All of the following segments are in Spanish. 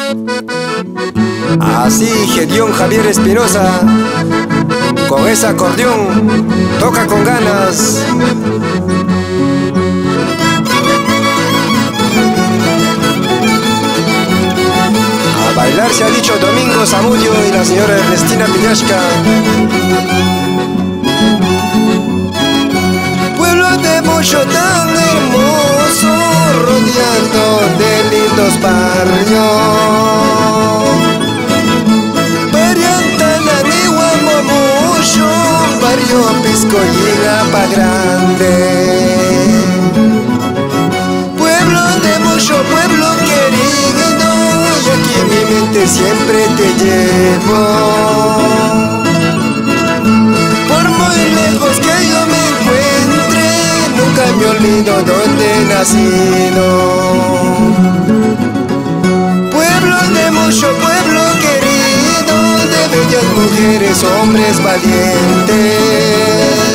Así Gedeón Javier Espinosa, con ese acordeón, toca con ganas. A bailar se ha dicho Domingo Zamudio y la señora Ernestina Piñasca. Pueblo de Mocho tan hermoso, rodeando de lindos barrios. Barrio Piscoyina pa' grande, pueblo de mucho pueblo querido, y aquí en mi mente siempre te llevo. Por muy lejos que yo me encuentre, nunca me olvido donde he nacido. Pueblo de mucho pueblo querido, de bellas mujeres, hombres valientes,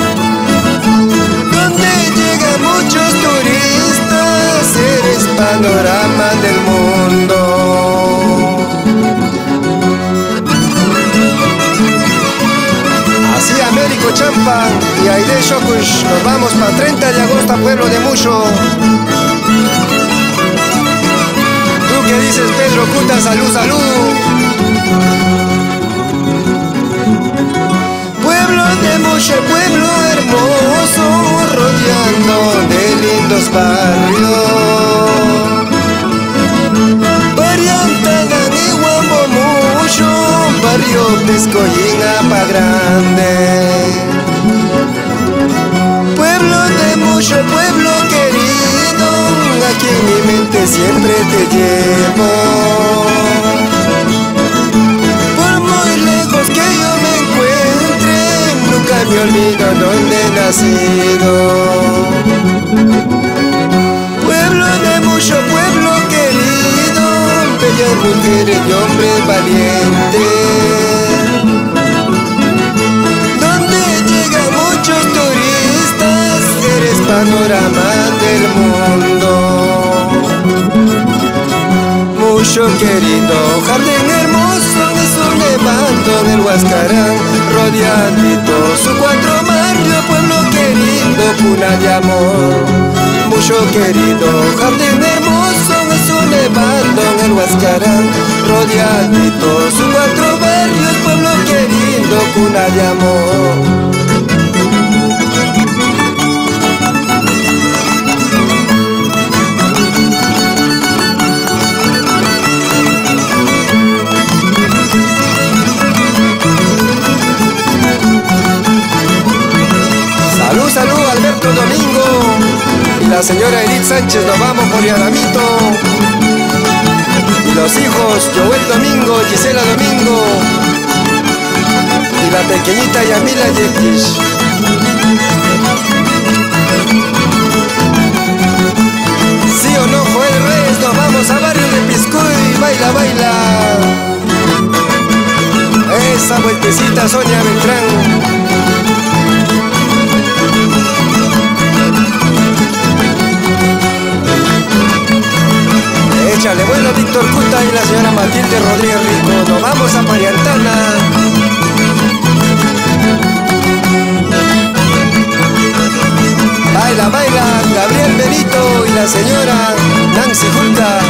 donde llegan muchos turistas, eres panorama del mundo. Así Américo Champa y Aide Shokush, nos vamos para 30 de agosto a Pueblo de Mucho. ¿Tú qué dices, Pedro Cuta? Salud, salud. Pueblo de Moche, pueblo hermoso, rodeando de lindos barrios. Barrio Antananigua, mucho, barrio Piscoyina pa' grande. Pueblo de mucho pueblo querido, aquí en mi mente siempre te llevo. Por muy lejos que yo me encuentre, nunca me olvido donde he nacido. Pueblo de mucho pueblo querido, bellas mujeres y hombres valientes, donde llegan muchos turistas, eres panorama del mundo. Mucho querido, jardín hermoso de su levanto en el Huascarán, rodeadito su cuatro barrios, pueblo querido, cuna de amor. Mucho querido, jardín hermoso de su levanto en el Huascarán, rodeadito su cuatro barrios, pueblo querido, cuna de amor. Salud, salud, Alberto Domingo y la señora Edith Sánchez, nos vamos por Yaramito. Y los hijos, Joel Domingo, Gisela Domingo y la pequeñita Yamila Yetish. Sí o no, Joel Reyes, nos vamos a Barrio de Piscuy, baila, baila. Esa vueltecita, Sonia Beltrán. Échale bueno, Víctor Cuta y la señora Matilde Rodríguez Rico. Nos vamos a Mariantana. Baila, baila, Gabriel Benito y la señora Nancy Julta.